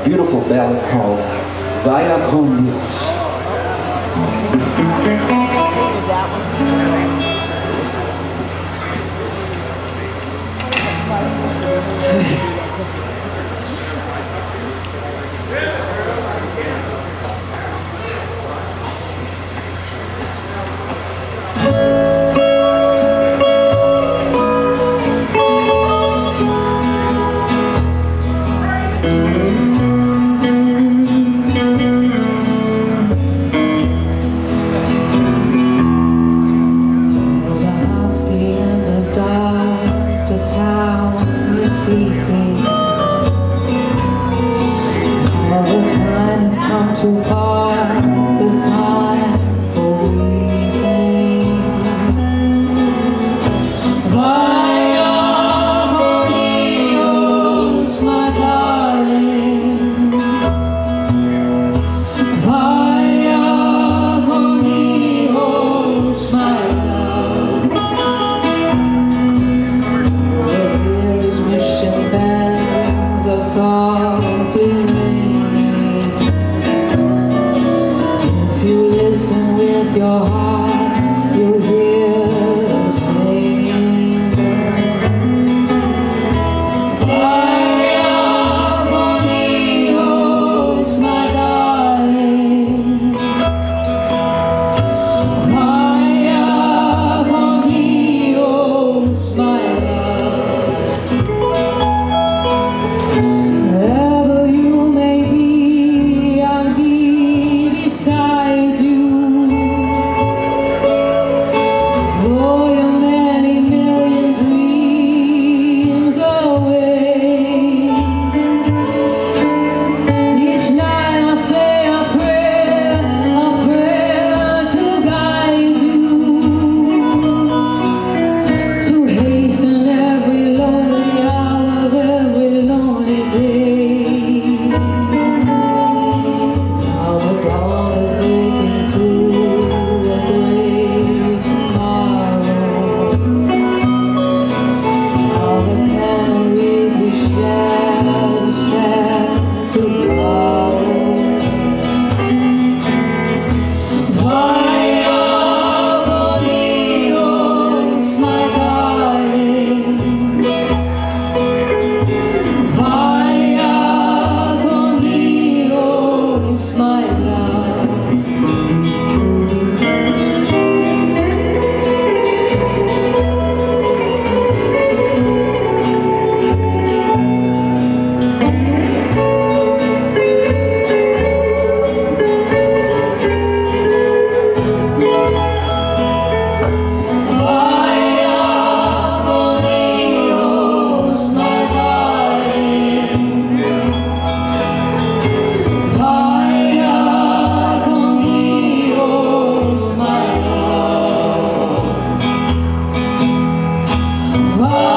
beautiful ballad called Vaya con Dios. To part the time for weeping. Vaya con Dios, my darling. Vaya con Dios, my love. With his mission bells are softly ringing. Listen with your heart, you'll hear them singing. Vaya con Dios, my darling. Vaya con Dios, my love. Wherever you may be, I'll be beside you. Wow.